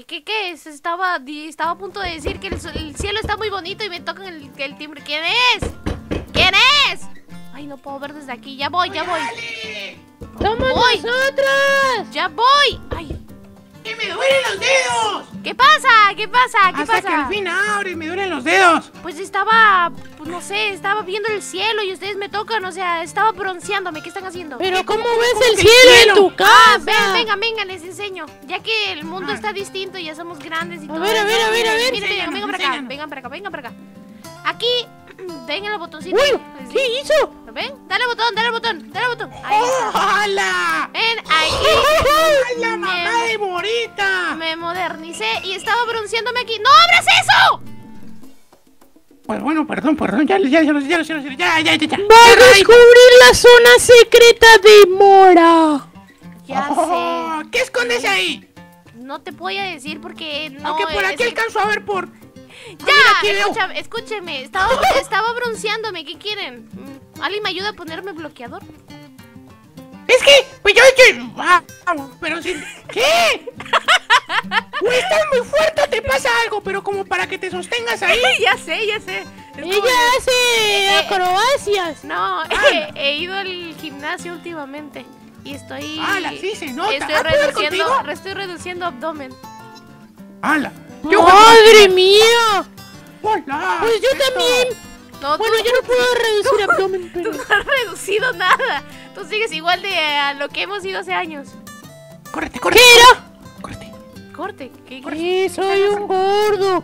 ¿Qué es? Estaba a punto de decir que el cielo está muy bonito y me tocan el timbre. ¿Quién es? ¿Quién es? Ay, no puedo ver desde aquí. Ya voy. ¡Somos nosotros! ¡Ya voy! ¡Ay! ¡Que me duelen los dedos! ¿Qué pasa? ¿Qué pasa? Hasta que al fin abre, me duelen los dedos. Pues estaba, pues no sé, estaba viendo el cielo y ustedes me tocan, o sea, estaba bronceándome. ¿Qué están haciendo? Pero ¿cómo ves el cielo en tu casa? Venga, les enseño. Ya que el mundo está distinto y ya somos grandes y todo. A ver. Miren, vengan para acá. Aquí, vengan el botoncito. Uy, ¿qué hizo? ¿Ven? Dale al botón. Ahí está. ¡Hola! Ven, aquí. ¡Ay, la mamá de Morita! Me modernicé y estaba bronceándome aquí. ¡No abras eso! Pues bueno, perdón, ya. ¡Va a descubrir la zona secreta de Mora! Ya sé. ¿Qué escondes ahí? No te voy a decir porque no. Aunque por aquí alcanzo a ver por... Ya, escúcheme. Estaba bronceándome. ¿Qué quieren? ¿Alguien me ayuda a ponerme bloqueador? Es que, pues yo... pero sí... ¿Qué? Uy, estás muy fuerte, te pasa algo, pero como para que te sostengas ahí. Ya sé. ¡Ella hace acrobacias! No, he ido al gimnasio últimamente y estoy... ¡Hala, sí se nota! Estoy reduciendo abdomen. ¡Hala! ¡Madre mía! ¡Hola! Pues yo también. No, bueno, yo no puedo reducir abdomen, pero... Tú no has reducido nada. Tú sigues igual de a lo que hemos ido hace años. ¡Córrete! ¿Qué era? Corte. Sí, soy un gordo.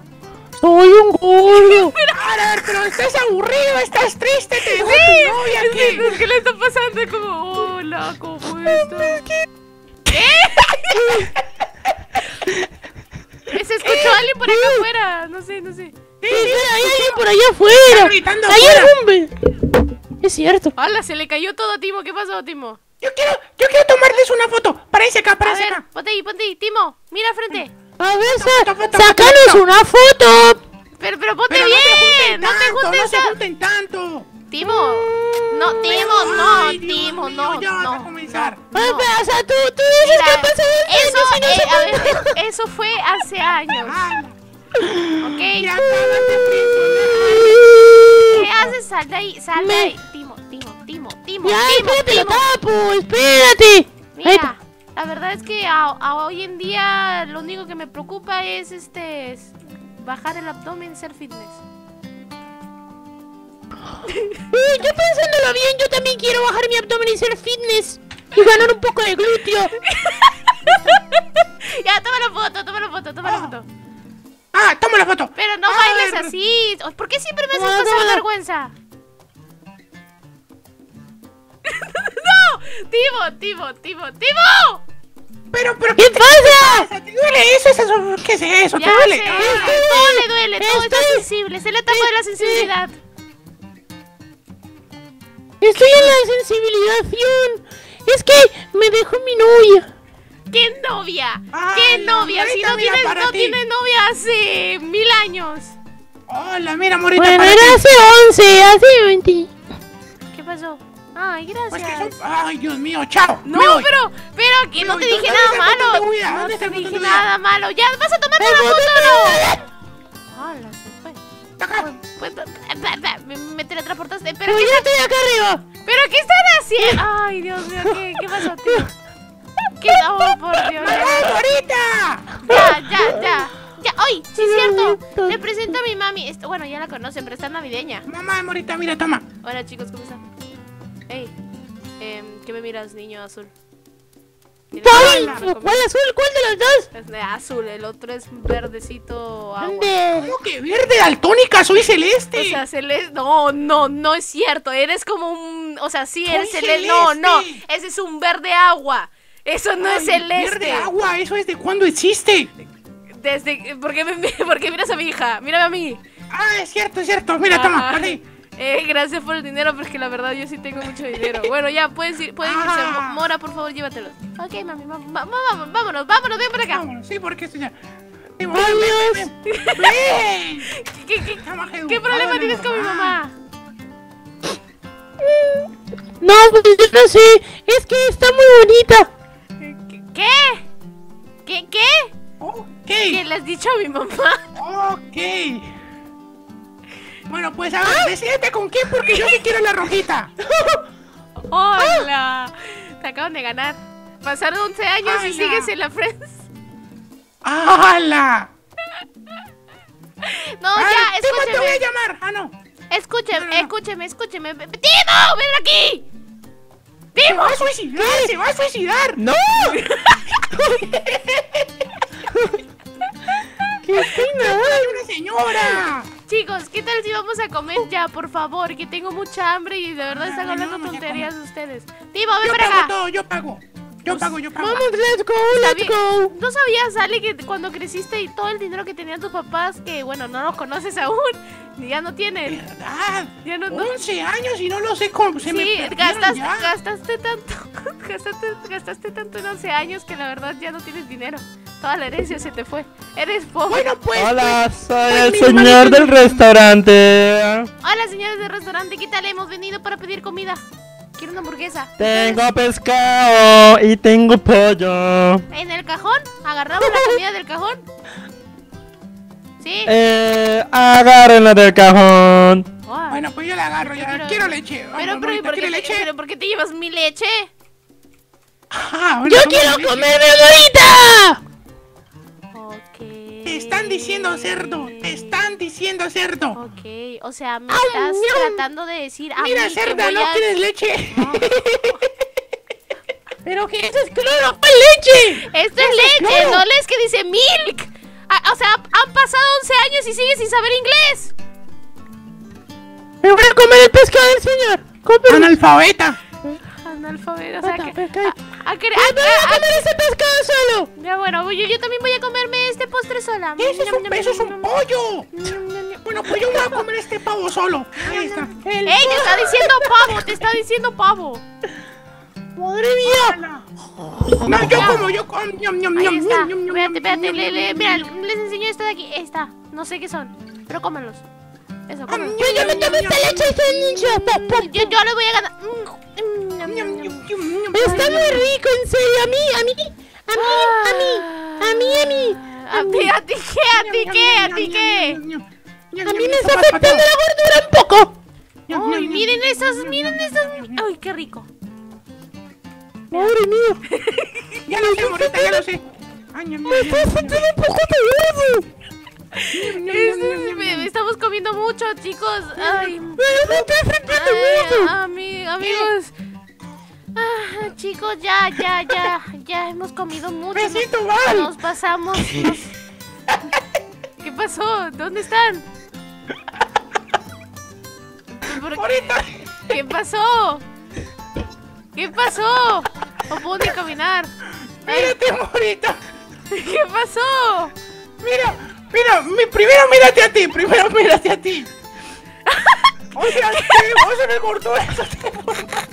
A ver, pero estás aburrido, estás triste, te dejó tu novia aquí. ¿Qué le está pasando? Como, hola, ¿cómo estás? ¿Qué? Se escuchó alguien por acá afuera. No sé. Sí, hay alguien por allá afuera. Hay algún... Es cierto. ¡Hala! Se le cayó todo a Timo. ¿Qué pasó, Timo? Yo quiero tomarles una foto. Parece acá. A ver, ponte ahí. Timo, mira frente. A ver, sácanos una foto. Pero ponte pero bien. No se junten tanto. Timo. No, Timo, no. Ya vas a comenzar. O sea, tú dices que pasó eso fue hace años. Ok. Ya acabas de ¿Qué haces? Sal de ahí. Timo. Ya, espérate, lo tapo, espérate. Mira, la verdad es que hoy en día lo único que me preocupa es bajar el abdomen, ser fitness. Yo pensándolo bien, yo también quiero bajar mi abdomen y ser fitness y ganar un poco de glúteo. Ya, toma la foto. Toma la foto. Pero no bailes así. ¿Por qué siempre me haces pasar vergüenza? ¡No! ¡Timo! Pero ¿Qué pasa? ¿Te duele eso? ¿Qué es eso? ¿Te duele? Todo le duele, todo está sensible. Se le tapa de la sensibilidad. Estoy en la sensibilización. Es que me dejó mi novia. ¿Qué novia? Ay, ¿Qué novia? Si no tienes novia hace 1000 años. Hola, mira, Morita. Bueno, para era ti. hace 11, hace 20. ¿Qué pasó? Ay, gracias. Ay, Dios mío, chao. No, me voy. pero que no te dije nada malo. No te dije nada malo. Ya, vas a tomarte una foto, ¿no? Hola, se fue. Me teletransportaste. Pero Pues yo estoy acá arriba. ¿Pero qué están haciendo? Ay, Dios mío, ¿qué pasó, tío? ¿Qué? Oh, por Dios. ¡Morita! Ya. ¡Ay! Sí, es cierto. Le presento a mi mami. Bueno, ya la conocen, pero está navideña. Mamá, Morita, mira, toma. Hola, chicos, ¿cómo están? Hey, ¿qué me miras, niño azul? ¿Cuál azul? ¿Cuál de los dos? Es de azul, el otro es verdecito agua. ¿Cómo que verde daltónica? Soy celeste. O sea, celeste. No es cierto. Eres como un. O sea, sí, eres Soy celeste. celeste. No. Ese es un verde agua. Eso no es celeste. Verde agua, ¿eso es de cuándo existe? ¿Por qué miras a mi hija? Mírame a mí. Ah, es cierto. Mira, toma, vale. Gracias por el dinero, porque la verdad yo sí tengo mucho dinero. Bueno, ya, pueden irse. Mora, por favor, llévatelos. Ok, mami, vámonos, ven por acá. Vámonos, sí, porque esto ya... Adiós. ¡Ven! ¿Qué problema tienes con mi mamá? No, pues yo no sé. Es que está muy bonita. ¿Qué? Oh, ¿Qué le has dicho a mi mamá? Ok. Bueno, pues a ver, decídete con quién porque yo sí quiero la rojita. ¡Hola! Te acaban de ganar. Pasaron 11 años y ¡Hala! sigues en la Friends. ¡Hala! No, Ah, ya, Timo, te voy a escúcheme. llamar. Ah, no. Escúcheme. ¡Timo, ven aquí! Se va a suicidar, se va a suicidar. ¡No! ¡Qué pena! ¡Hay una señora! Chicos, ¿qué tal si vamos a comer ya, por favor? Que tengo mucha hambre y de verdad están No, hablando ya tonterías ustedes. Timo, ven Yo para pago acá. todo, yo pago. Yo pago. Vamos, let's go, Está let's bien. go. ¿No sabías, Ale, que cuando creciste y todo el dinero que tenían tus papás, que bueno, no los conoces aún, ya no tienen? ¿Verdad? Ya no- 11 años y no lo sé cómo se me Sí, perdieron ya. gastaste tanto, gastaste tanto en 11 años que la verdad ya no tienes dinero. Toda la herencia se te fue. Eres pobre. Bueno, pues. Hola, soy pues, el mi señor hermanito- del restaurante. Hola, señores del restaurante, ¿qué tal? Hemos venido para pedir comida. Quiero una hamburguesa. Tengo pescado y tengo pollo. ¿En el cajón? ¿Agarramos la comida del cajón? Sí. Agárrenla del cajón. Wow. Bueno, pues yo la agarro ya. Quiero leche. Pero, Vamos, ¿y bonita, por qué ¿quiere leche? pero ¿por qué te llevas mi leche? Ah, bueno, ¡Yo toma quiero leche. comer ahorita! Ok. Te están diciendo cerdo. Te están diciendo cerdo. Ok, o sea, me estás tratando de decir a Mira, mí que cerda, voy ¿no a... quieres leche? ¿Pero qué es cloro? ¿Cuál leche? Esto es leche, no lees que dice milk. O sea, han pasado 11 años y sigues sin saber inglés. Me voy a comer el pescado del señor. Cómprame. Analfabeta. Analfabeto, o sea que... pescado. a- a- Me voy a comer ese pescado solo. Ya bueno, yo también voy a comerme este postre sola. Eso es Ñam, un, ñam, eso es ñam, un ñam, pollo. ñam, ñam, ñam. Bueno, pues yo voy a comer este pavo solo. Ahí está. ¡Ey, te está diciendo pavo! ¡Te está diciendo pavo! Madre mía. No, yo como. Ñam, ñam, Ahí ñam, está. ñam, ñam, Espérate, ñam, espérate. ñam, Mira, ñam, les enseño esto de aquí. Está. No sé qué son. Pero cómenlos. Eso, cómenlos. Yo me tomé esta leche y soy ninja. Yo le voy a ganar. ñam, ñam, ñam, ñam. Está muy rico, en serio. A mí. ¿A ti qué? ¿A ti qué? A mí me está afectando la gordura un poco. Uy, miren esas. Uy, qué rico. Madre mía. Ya lo sé, morita, ya lo sé. Ay, ñam, ñam, ñam, ñam, Tiene un poco de huevo. Estamos comiendo mucho, chicos. Ay, Pero me está afectando mucho. amigos. Chicos, ya hemos comido mucho. Me siento mal. Nos pasamos. ¿Qué pasó? ¿Dónde están? Morita. ¿Qué pasó? ¿Qué pasó? No puedo ni caminar. Mírate, morita. ¿Qué pasó? Mira, primero mírate a ti, O sea, que vos en el gordura eso te forma.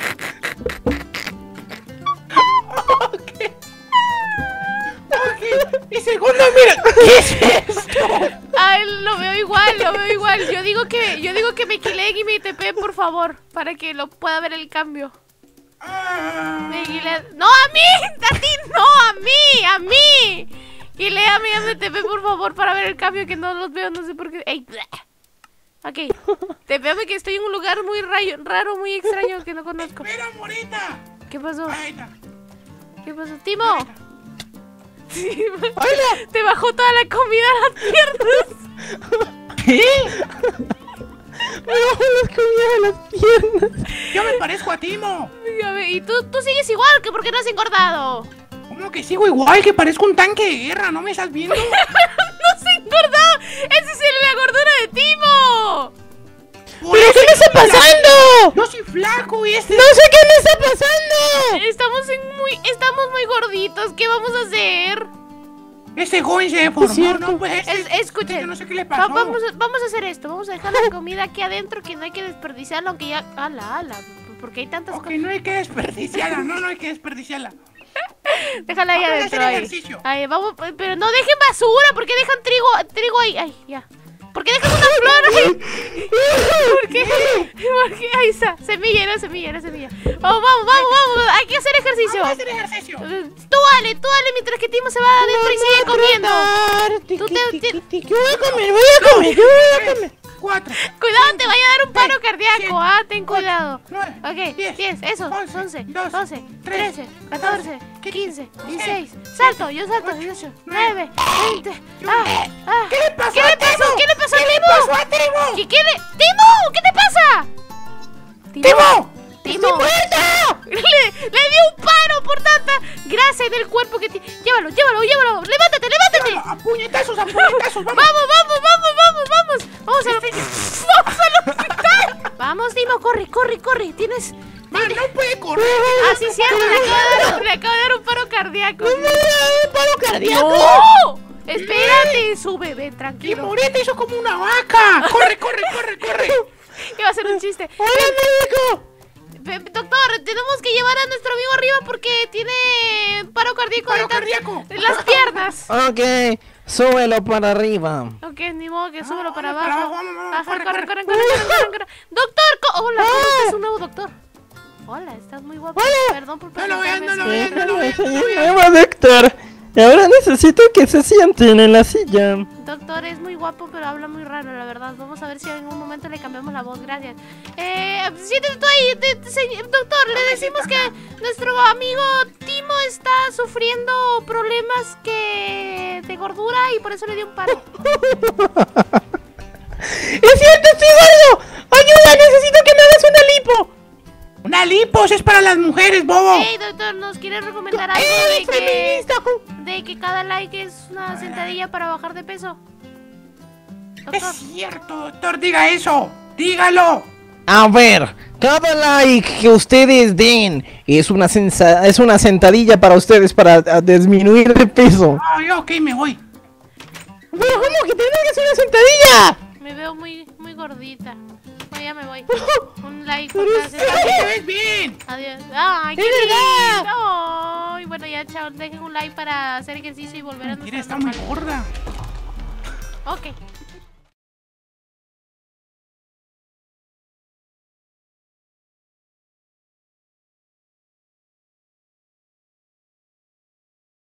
Ok. Y segundo, mira, ¿qué es esto? Ay, lo veo igual. Yo digo que me quileen y me TP, por favor, para que lo pueda ver el cambio. Me guilea- ¡No, a mí! ¡A ti no! ¡A mí! Guiléame y me TP, por favor, para ver el cambio, que no los veo, no sé por qué. ¡Ey! bleh. Ok, TPame que estoy en un lugar muy raro, muy extraño, que no conozco. Espera, morita. ¿Qué pasó? Ahí está. ¿Qué pasó? ¡Timo! Te bajó toda la comida a las piernas. ¿Qué? Me bajo las comidas de las piernas. Yo me parezco a Timo. Y tú sigues igual, que porque no has engordado. ¿Cómo que sigo igual? Que parezco un tanque de guerra, ¿no me estás viendo? ¡No se ha engordado! ¡Esa es la gordura de Timo! ¿Pero qué me está pasando? Yo soy flaco y este... No sé qué me está pasando. Estamos muy gorditos. ¿Qué vamos a hacer? Este joven se deformó, cierto. ¿no? Pues Escuchen. yo no sé qué le pasó. Vamos a hacer esto. Vamos a dejar la comida aquí adentro, que no hay que desperdiciarla, aunque ya... ¡Hala! Porque hay tantas Ok, cosas. no hay que desperdiciarla, no hay que desperdiciarla. Déjala ahí Vamos a adentro. hacer Ahí. ejercicio. Ahí, vamos, pero no dejen basura. ¿Por qué dejan trigo ahí? Ay, ya. ¿Por qué dejas una flor? ¿Por qué? ¿Por qué? Ahí está. Semilla, era semilla, era semilla. Vamos. Hay que hacer ejercicio. Vamos a hacer ejercicio. Tú dale, mientras que Timo se va adentro y sigue comiendo. Yo voy a comer. 4. Cuidado, te vaya a dar un paro 6, cardíaco. 7, Ten cuidado. 9, Ok, 10, eso, 11, 12, 12, 13, 14, 15, 16. 16. Salto, yo salto, 18, 9, 20. ¿Qué le pasó ¿Qué a le pasó? Timo? ¿Qué le pasó a ¿Qué le Timo? pasó a Timo? ¡Timo! ¿Qué te pasa? ¡Timo! ¡Timo! ¡Muerto! Le dio un paro por tanta grasa en el cuerpo que tiene. Llévalo. ¡Levántate! A puñetazos, vamos. ¡Vamos! Vamos al hospital. Vamos, Timo, corre. Tienes. Man, no puede correr. Ah, sí, cierto, le acabo de dar un paro cardíaco. ¿Un paro cardíaco? ¡No! Espérate, sube, ven, Y tranquilo. Moreta hizo como una vaca. Corre. Iba a ser un chiste. ¡Hola, médico! Doctor, tenemos que llevar a nuestro amigo arriba porque tiene paro cardíaco. Paro de tan- cardíaco. en las piernas. Ok, súbelo para arriba. Ok, ni modo que súbelo para vamos para abajo. abajo, vamos, Ajá, corre. corre. Doctor, hola, ¿cómo estás? Un nuevo doctor. Hola, estás muy guapo. Perdón por No lo veas, presentarme no lo así. veas. Soy el nuevo doctor. Y ahora necesito que se sienten en la silla. Doctor, es muy guapo, pero habla muy raro, la verdad. Vamos a ver si en un momento le cambiamos la voz. Gracias. Siéntate tú ahí, doctor. Le decimos que nuestro amigo Timo está sufriendo problemas de gordura y por eso le dio un paro. ¡Es cierto, estoy gordo! ¡Ayuda! ¡Necesito que me hagas una lipo! Una lipos es para las mujeres, bobo. Hey, doctor, ¿nos quiere recomendar algo feminista! de que cada like es una sentadilla para bajar de peso? Doctor. Es cierto, doctor, diga eso. Dígalo. A ver, cada like que ustedes den es una sentadilla para ustedes para disminuir de peso. Ay, ok, me voy. ¿Pero cómo que tienes que hacer una sentadilla? Me veo muy gordita. Bueno, ya me voy. Un like por Pero cada sí. sentadilla. ¿Te ves bien? Adiós. Ay, qué ¡Es verdad! lindo. Ay, bueno, ya, chao. Dejen un like para hacer ejercicio y volver a Mira, nuestro está muy normal. gorda. Ok.